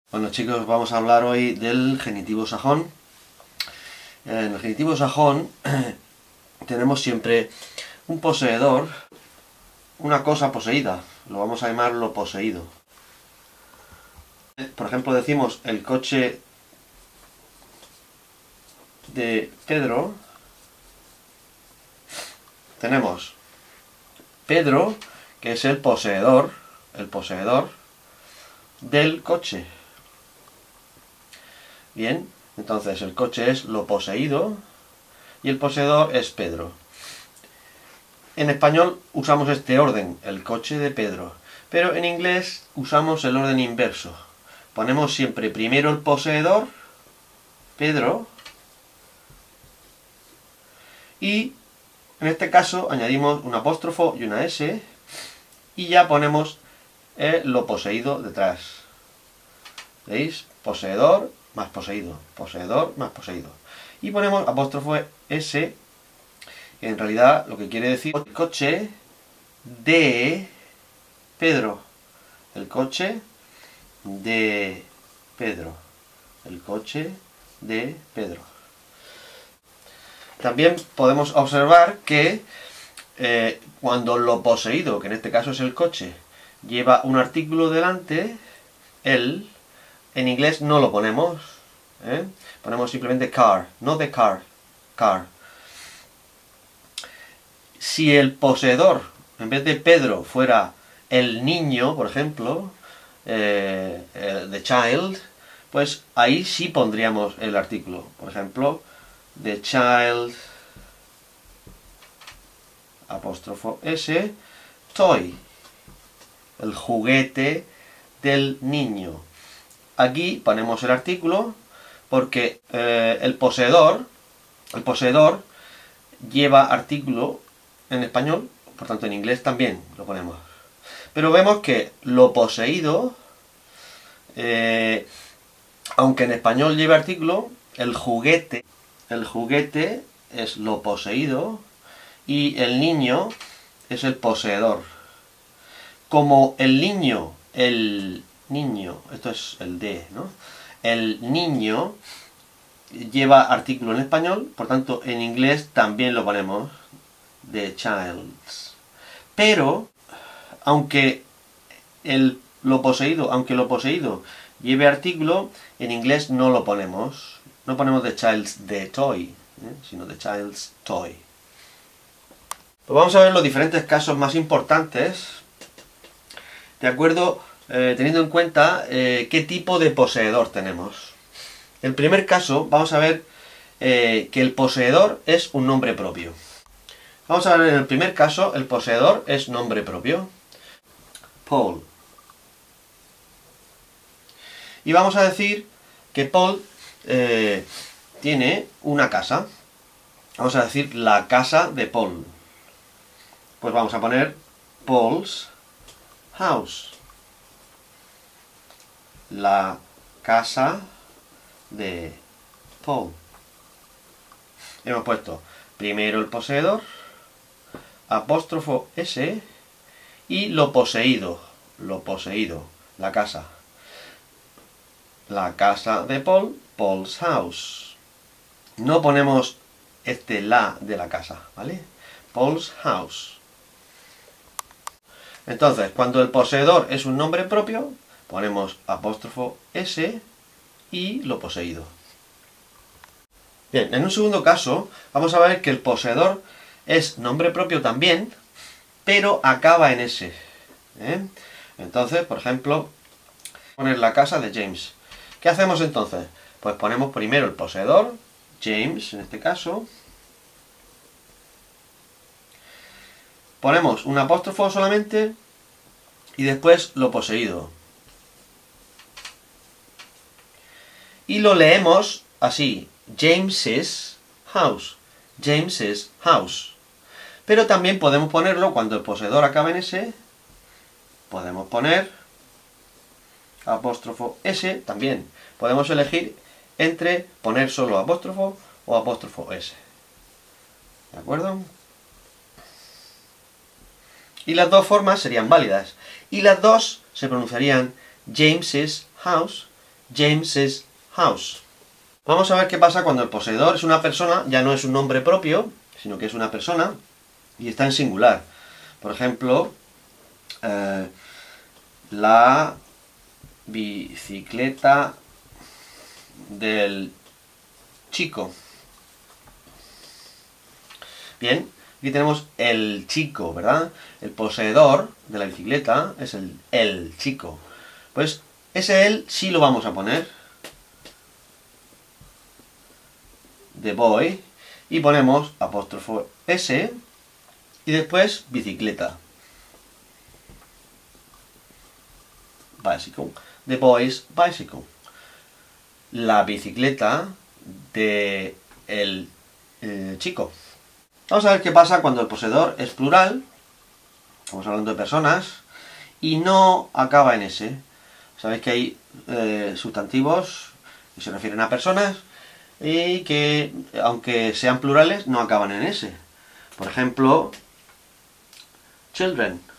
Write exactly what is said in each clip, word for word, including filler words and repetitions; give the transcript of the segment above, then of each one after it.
Bueno chicos, vamos a hablar hoy del genitivo sajón. En el genitivo sajón tenemos siempre un poseedor, una cosa poseída, lo vamos a llamar lo poseído. Por ejemplo, decimos el coche de Pedro. Tenemos Pedro, que es el poseedor, el poseedor del coche. Bien, entonces el coche es lo poseído y el poseedor es Pedro. En español usamos este orden, el coche de Pedro, pero en inglés usamos el orden inverso. Ponemos siempre primero el poseedor, Pedro, y en este caso añadimos un apóstrofo y una S, y ya ponemos eh, lo poseído detrás. ¿Veis? Poseedor más poseído, poseedor más poseído. Y ponemos apóstrofo S, que en realidad lo que quiere decir el coche de Pedro. El coche de Pedro. El coche de Pedro. También podemos observar que eh, cuando lo poseído, que en este caso es el coche, lleva un artículo delante, el, en inglés no lo ponemos, ¿eh? Ponemos simplemente car, no the car, car. Si el poseedor, en vez de Pedro, fuera el niño, por ejemplo, eh, eh, the child, pues ahí sí pondríamos el artículo. Por ejemplo, the child, apóstrofo S, toy, el juguete del niño. Aquí ponemos el artículo porque eh, el poseedor, el poseedor lleva artículo en español, por tanto en inglés también lo ponemos. Pero vemos que lo poseído, eh, aunque en español lleve artículo, el juguete, el juguete es lo poseído y el niño es el poseedor. Como el niño, el niño, esto es el de, ¿no? El niño lleva artículo en español, por tanto en inglés también lo ponemos, the childs. Pero, aunque el, lo poseído, aunque lo poseído lleve artículo, en inglés no lo ponemos. No ponemos the child's the toy, ¿eh? Sino the child's toy. Pues vamos a ver los diferentes casos más importantes, de acuerdo, eh, teniendo en cuenta eh, qué tipo de poseedor tenemos. En el primer caso, vamos a ver eh, que el poseedor es un nombre propio. Vamos a ver en el primer caso, el poseedor es nombre propio. Paul. Y vamos a decir que Paul eh, tiene una casa. Vamos a decir la casa de Paul. Pues vamos a poner Paul's house. La casa de Paul. Hemos puesto primero el poseedor, apóstrofo S y lo poseído, lo poseído, la casa. La casa de Paul, Paul's house. No ponemos este la de la casa, ¿vale? Paul's house. Entonces, cuando el poseedor es un nombre propio, ponemos apóstrofo S y lo poseído. Bien, en un segundo caso, vamos a ver que el poseedor es nombre propio también, pero acaba en S. ¿eh? Entonces, por ejemplo, poner la casa de James. ¿Qué hacemos entonces? Pues ponemos primero el poseedor, James en este caso. Ponemos un apóstrofo solamente y después lo poseído. Y lo leemos así, James's house, James's house. Pero también podemos ponerlo, cuando el poseedor acaba en S, podemos poner apóstrofo S también. Podemos elegir entre poner solo apóstrofo o apóstrofo S. ¿De acuerdo? Y las dos formas serían válidas. Y las dos se pronunciarían James's house James's house. Vamos a ver qué pasa cuando el poseedor es una persona, ya no es un nombre propio, sino que es una persona y está en singular. Por ejemplo, eh, la bicicleta del chico. Bien, aquí tenemos el chico, ¿verdad? El poseedor de la bicicleta es el, el chico. Pues ese él sí lo vamos a poner. The boy. Y ponemos apóstrofo S. Y después bicicleta. Bicycle. The boy's bicycle. La bicicleta de el eh, chico. Vamos a ver qué pasa cuando el poseedor es plural, estamos hablando de personas, y no acaba en S. Sabéis que hay eh, sustantivos que se refieren a personas y que, aunque sean plurales, no acaban en S. Por ejemplo, children,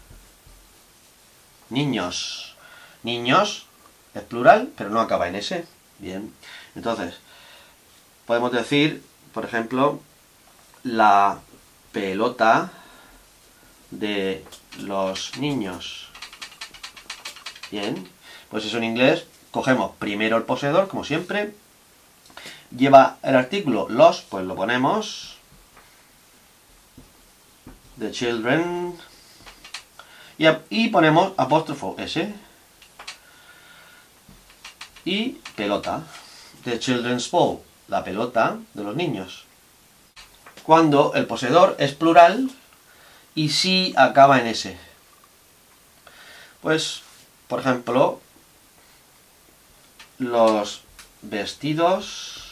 niños. Niños es plural, pero no acaba en S. Bien, entonces, podemos decir, por ejemplo, la pelota de los niños. Bien, pues eso en inglés, cogemos primero el poseedor, como siempre, lleva el artículo los, pues lo ponemos, the children, y, y ponemos apóstrofo S, y pelota, the children's ball, la pelota de los niños. Cuando el poseedor es plural y sí acaba en S. Pues, por ejemplo, los vestidos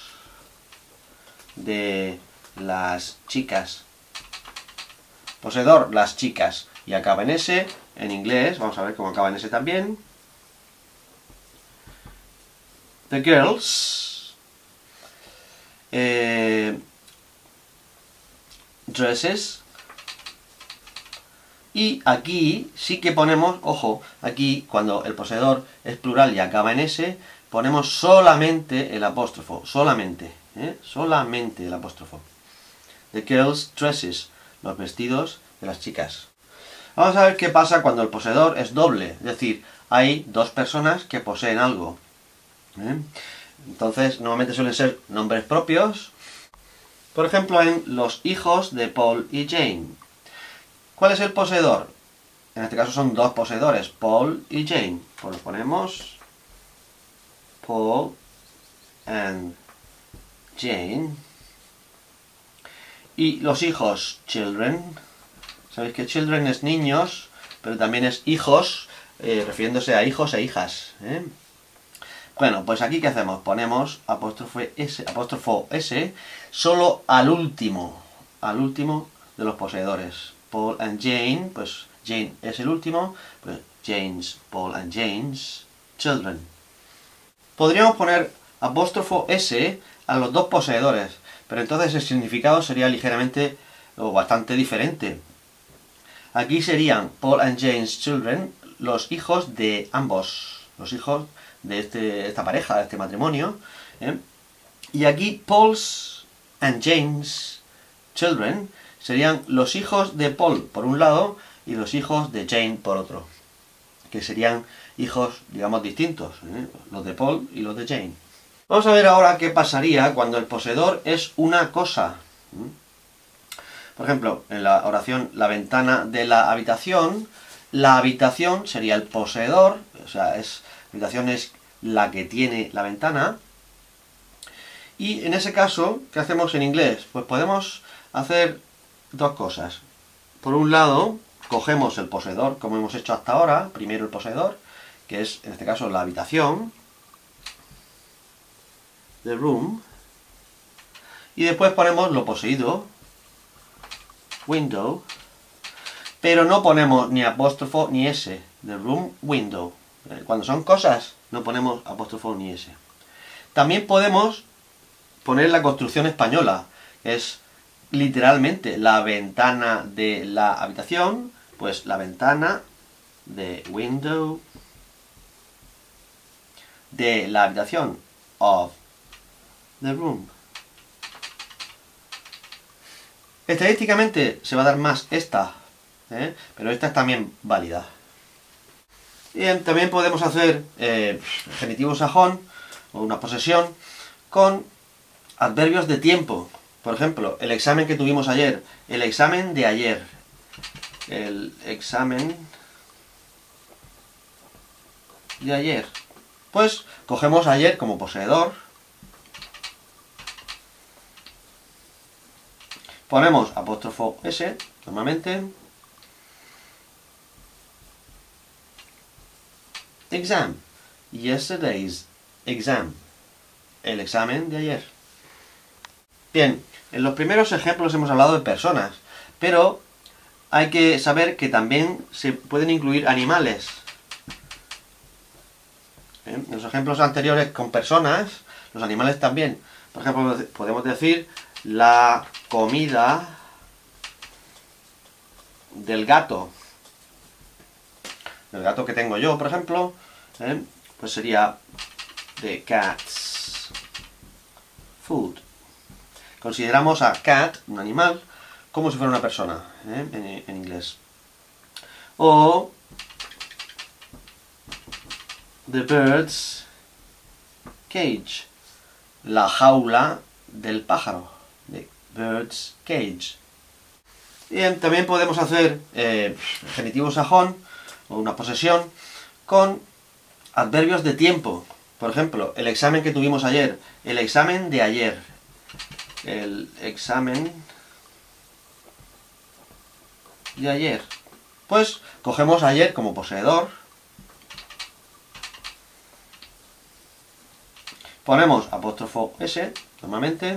de las chicas. Poseedor, las chicas, y acaba en S. En inglés, vamos a ver cómo acaba en S también. The girls. Eh, dresses. Y aquí sí que ponemos, ojo, aquí cuando el poseedor es plural y acaba en S, ponemos solamente el apóstrofo, solamente, ¿eh? solamente el apóstrofo. The girls' dresses, los vestidos de las chicas. Vamos a ver qué pasa cuando el poseedor es doble, es decir, hay dos personas que poseen algo. ¿eh? Entonces, normalmente suelen ser nombres propios. Por ejemplo, en los hijos de Paul y Jane. ¿Cuál es el poseedor? En este caso son dos poseedores, Paul y Jane. Pues los ponemos Paul and Jane. Y los hijos, children. Sabéis que children es niños, pero también es hijos, eh, refiriéndose a hijos e hijas. ¿eh? Bueno, pues aquí ¿qué hacemos? Ponemos apóstrofo S, apóstrofo S solo al último, al último de los poseedores. Paul and Jane, pues Jane es el último, pues Jane's, Paul and Jane's children. Podríamos poner apóstrofo S a los dos poseedores, pero entonces el significado sería ligeramente o bastante diferente. Aquí serían Paul and Jane's children, los hijos de ambos, los hijos de este, esta pareja, de este matrimonio. ¿eh? Y aquí Paul's and Jane's children serían los hijos de Paul por un lado y los hijos de Jane por otro, que serían hijos, digamos, distintos, ¿eh? los de Paul y los de Jane. Vamos a ver ahora qué pasaría cuando el poseedor es una cosa. ¿eh? Por ejemplo, en la oración la ventana de la habitación, la habitación sería el poseedor, o sea, es, la habitación es la que tiene la ventana. Y en ese caso, ¿qué hacemos en inglés? Pues podemos hacer dos cosas. Por un lado, cogemos el poseedor, como hemos hecho hasta ahora, primero el poseedor, que es en este caso la habitación, the room, y después ponemos lo poseído, window, pero no ponemos ni apóstrofo ni S, the room, window. Cuando son cosas, no ponemos apóstrofo ni S. También podemos poner la construcción española, que es literalmente la ventana de la habitación, pues la ventana de window de la habitación, of the room. Estadísticamente se va a dar más esta, ¿eh? pero esta es también válida. Bien, también podemos hacer eh, genitivo sajón o una posesión con adverbios de tiempo. Por ejemplo, el examen que tuvimos ayer, el examen de ayer, el examen de ayer. Pues cogemos ayer como poseedor, ponemos apóstrofo S, normalmente, exam, yesterday's exam, el examen de ayer. Bien, en los primeros ejemplos hemos hablado de personas, pero hay que saber que también se pueden incluir animales. En los ejemplos anteriores con personas, los animales también. Por ejemplo, podemos decir la comida del gato. El gato que tengo yo, por ejemplo, ¿eh? pues sería the cat's food. Consideramos a cat, un animal, como si fuera una persona, ¿eh? en, en inglés. O the bird's cage, la jaula del pájaro, the bird's cage. Bien, también podemos hacer eh, genitivo sajón o una posesión con adverbios de tiempo. Por ejemplo, el examen que tuvimos ayer, el examen de ayer, el examen de ayer. Pues cogemos ayer como poseedor, ponemos apóstrofo S, normalmente,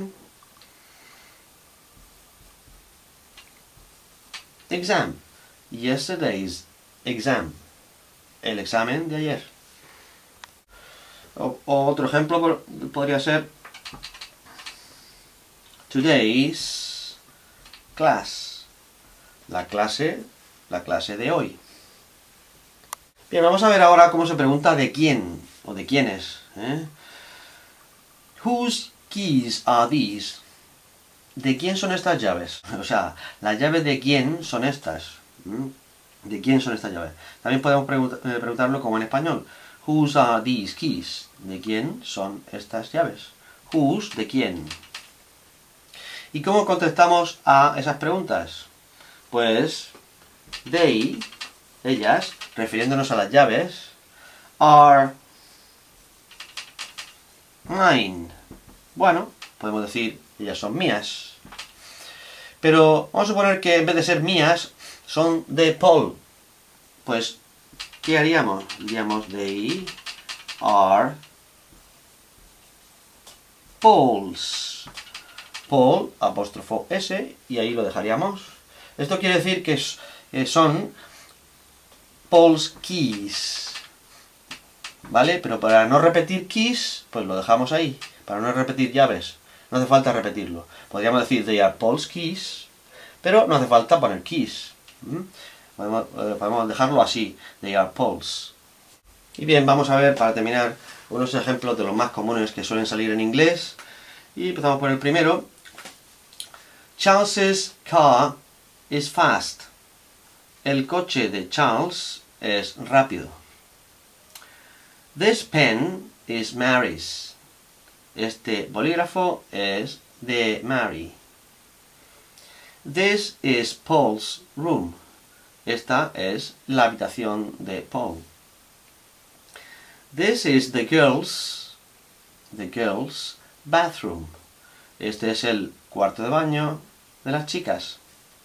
exam, yesterday's exam, el examen de ayer. O, o otro ejemplo por, podría ser today's class, la clase, la clase de hoy. Bien, vamos a ver ahora cómo se pregunta de quién, o de quiénes, ¿eh? Whose keys are these? ¿De quién son estas llaves? O sea, las llaves de quién son estas. ¿Mm? ¿De quién son estas llaves? También podemos pregunt eh, preguntarlo como en español. Whose are these keys? ¿De quién son estas llaves? Whose, ¿de quién? ¿Y cómo contestamos a esas preguntas? Pues, they, ellas, refiriéndonos a las llaves, are mine. Bueno, podemos decir, ellas son mías. Pero vamos a suponer que en vez de ser mías, son de Paul. Pues, ¿qué haríamos? Diríamos, they are Paul's. Paul, apóstrofo S, y ahí lo dejaríamos. Esto quiere decir que son Paul's keys. ¿Vale? Pero para no repetir keys, pues lo dejamos ahí. Para no repetir llaves. No hace falta repetirlo. Podríamos decir they are Paul's keys, pero no hace falta poner keys. ¿Mm? Podemos, eh, podemos dejarlo así. They are Paul's. Y bien, vamos a ver, para terminar, unos ejemplos de los más comunes que suelen salir en inglés. Y empezamos por el primero. Charles's car is fast. El coche de Charles es rápido. This pen is Mary's. Este bolígrafo es de Mary. This is Paul's room. Esta es la habitación de Paul. This is the girls, the girls' bathroom. Este es el cuarto de baño de las chicas.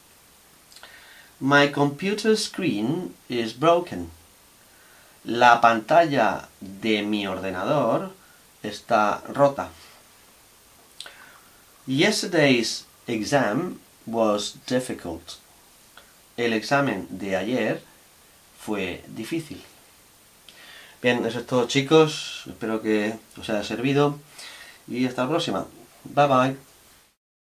My computer screen is broken. La pantalla de mi ordenador está rota. Yesterday's exam was difficult. El examen de ayer fue difícil. Bien, eso es todo, chicos. Espero que os haya servido. Y hasta la próxima. Bye bye.